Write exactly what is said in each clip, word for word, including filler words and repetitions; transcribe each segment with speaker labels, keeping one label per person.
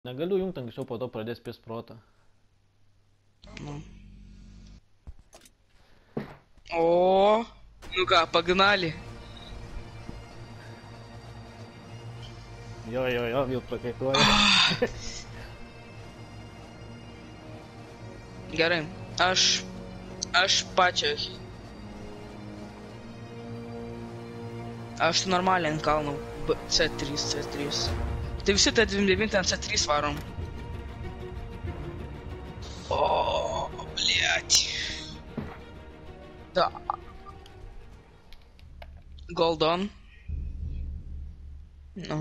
Speaker 1: Negaliu jungt anksčiau, po to pradės ps protą.
Speaker 2: Nu. O, nu ką, pagnali.
Speaker 1: Jo, jo, jo, vėl prakaituoja.
Speaker 2: Gerai, aš, aš pačią. Aš tu normaliai ant kalno, C trys, C trys. Tai visi T dvidešimt devyni ant C trys varom. O, блядь. Da. Gold on. Nu.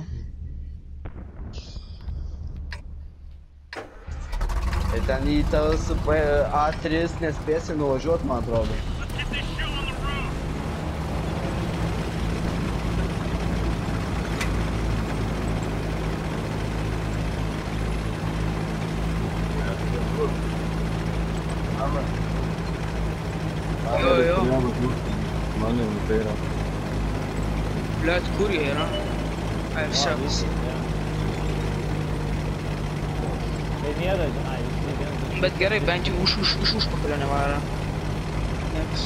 Speaker 3: Ir ten į tas A trys nespėsi nuvažiuot, man atrodo.
Speaker 2: Jo, jo.
Speaker 3: Mane, tai yra.
Speaker 2: Блядь, kur jie yra? Ai, visi, visi.
Speaker 1: Tai nėra, ai, visi vienas.
Speaker 2: Bet gerai, bent jau už, už, už užpakalio nevaro. Niekas.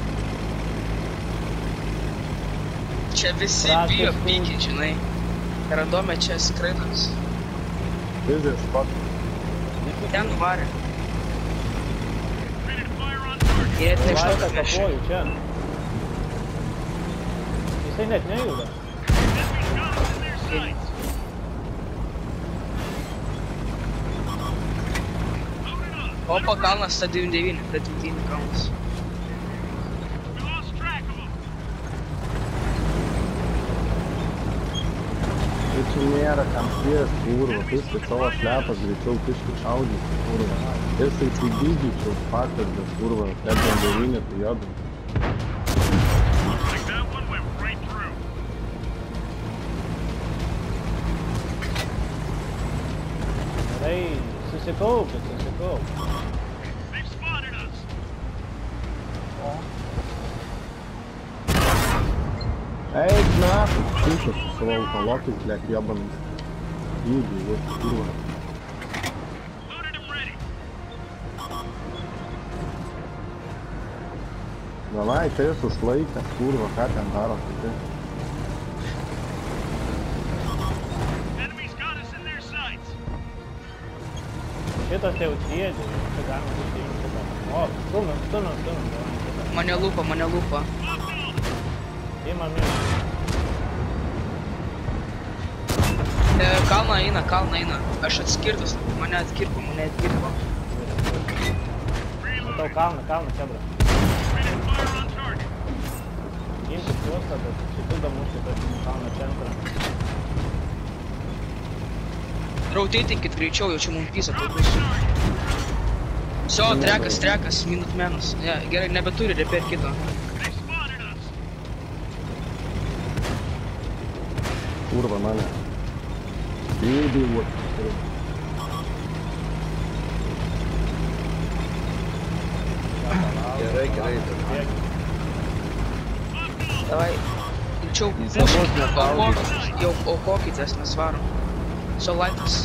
Speaker 2: Čia visi bijo pyki, žinai. Randome čia skraidas.
Speaker 3: Vizijas pat.
Speaker 2: Ten nuvarė. Jie nežinau, ką aš.
Speaker 1: Čia. Jisai net nejuda.
Speaker 2: Opa, kalnas T devyniasdešimt devyni, T devyniasdešimt devyni kalnas.
Speaker 3: Tai čia nėra kam švies, kurva, taip kad savo šlepas greičiau kiški šaudyti, kurva. Ir tai tai dydžičiau faktas, bet kurva, T devyniasdešimt devyni tai jodam.
Speaker 1: Tai susikaupit, susikaupit.
Speaker 3: Eik nafig, šūkas su savo autolokai, blek, jebanas. Jūdį, jūs, kurva. Davai, čia jūs užlaikęs, kurva, ką ten daro kiti.
Speaker 1: Šitas jau sėdži, čia galima susiimti šitą. O, stumam, stumam, stumam.
Speaker 2: Mane lupa, mane lupa.
Speaker 1: Imam, imam.
Speaker 2: E, kalną eina, kalną eina. Aš atskirtas, mane atkirpo, mane atkirpo.
Speaker 1: Matau kalną, kalną, čebra. Gintis juostą, bet šitų damušti, bet kalną centrą.
Speaker 2: Rautėtinkit greičiau, jau čia mums pisa tai bus. Sio, trekas, trekas, minutmenas. Ja, gerai, nebeturi reper kito.
Speaker 3: Kurva, mane. Jūdį, vot. Gerai, gerai.
Speaker 2: Davai, greičiau puškit, aukokitės, jau aukokitės, mes varom. Sio laitas.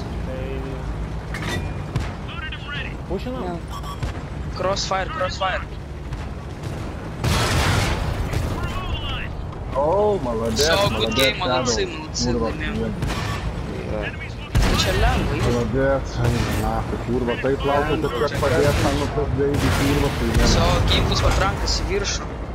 Speaker 1: Pušinam?
Speaker 2: Crossfire, crossfire.
Speaker 3: O, maladės,
Speaker 2: Sio, good
Speaker 3: maladės,
Speaker 2: game, молодцы, молодцы, laimėjom. Čia lengva, jau.
Speaker 3: Maladės, nafig, kurva, taip laukiu, kad kad padės man nupasdėjai, kurva, tai ne.
Speaker 2: Sio, ginklus patrankas į viršų.